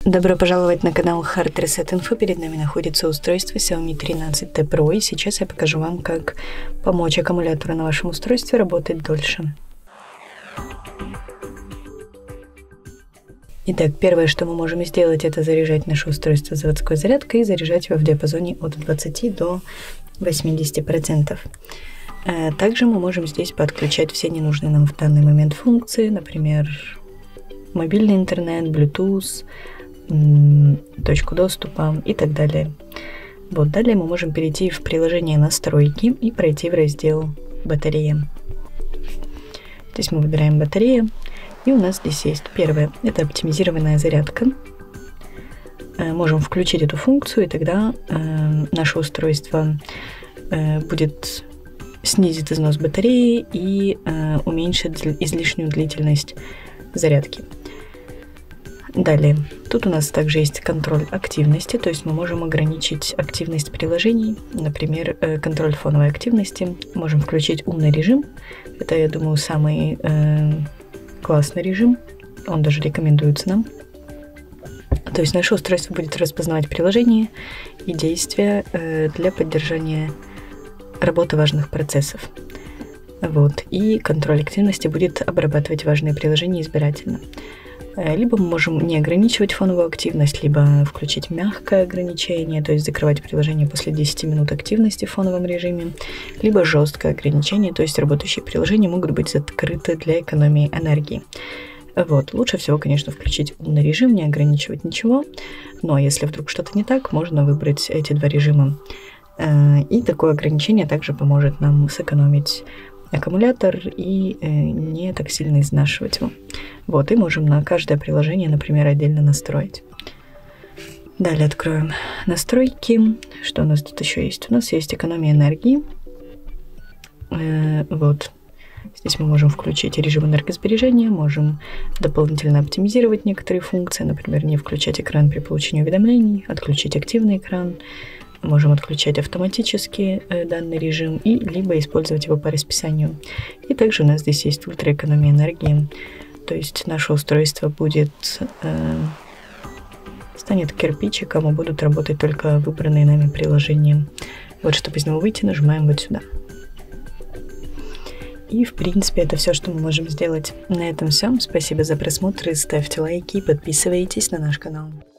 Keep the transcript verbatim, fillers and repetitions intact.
Добро пожаловать на канал Hard Reset Info. Перед нами находится устройство Xiaomi тринадцать тэ Pro, и сейчас я покажу вам, как помочь аккумулятору на вашем устройстве работать дольше. Итак, первое, что мы можем сделать, это заряжать наше устройство заводской зарядкой и заряжать его в диапазоне от двадцати до восьмидесяти процентов. Также мы можем здесь подключать все ненужные нам в данный момент функции, например, мобильный интернет, Bluetooth, точку доступа и так далее. Вот, далее мы можем перейти в приложение настройки и пройти в раздел батарея. Здесь мы выбираем батарея, и у нас здесь есть первое, это оптимизированная зарядка. Можем включить эту функцию, и тогда э, наше устройство э, будет снизит износ батареи и э, уменьшит излишнюю длительность зарядки. Далее, тут у нас также есть контроль активности, то есть мы можем ограничить активность приложений, например, э, контроль фоновой активности. Можем включить умный режим, это, я думаю, самый э, классный режим, он даже рекомендуется нам. То есть наше устройство будет распознавать приложения и действия э, для поддержания работы важных процессов. Вот. И контроль активности будет обрабатывать важные приложения избирательно. Либо мы можем не ограничивать фоновую активность, либо включить мягкое ограничение, то есть закрывать приложение после десяти минут активности в фоновом режиме, либо жесткое ограничение, то есть работающие приложения могут быть закрыты для экономии энергии. Вот. Лучше всего, конечно, включить умный режим, не ограничивать ничего, но если вдруг что-то не так, можно выбрать эти два режима. И такое ограничение также поможет нам сэкономить аккумулятор и э, не так сильно изнашивать его. Вот, и можем на каждое приложение, например, отдельно настроить. Далее откроем настройки. Что у нас тут еще есть? У нас есть экономия энергии. Э, вот. Здесь мы можем включить режим энергосбережения, можем дополнительно оптимизировать некоторые функции, например, не включать экран при получении уведомлений, отключить активный экран. Можем отключать автоматически э, данный режим и либо использовать его по расписанию. И также у нас здесь есть ультраэкономия энергии, то есть наше устройство будет э, станет кирпичиком и будут работать только выбранные нами приложения. Вот, чтобы из него выйти, нажимаем вот сюда. И в принципе это все, что мы можем сделать. На этом все. Спасибо за просмотр, ставьте лайки и подписывайтесь на наш канал.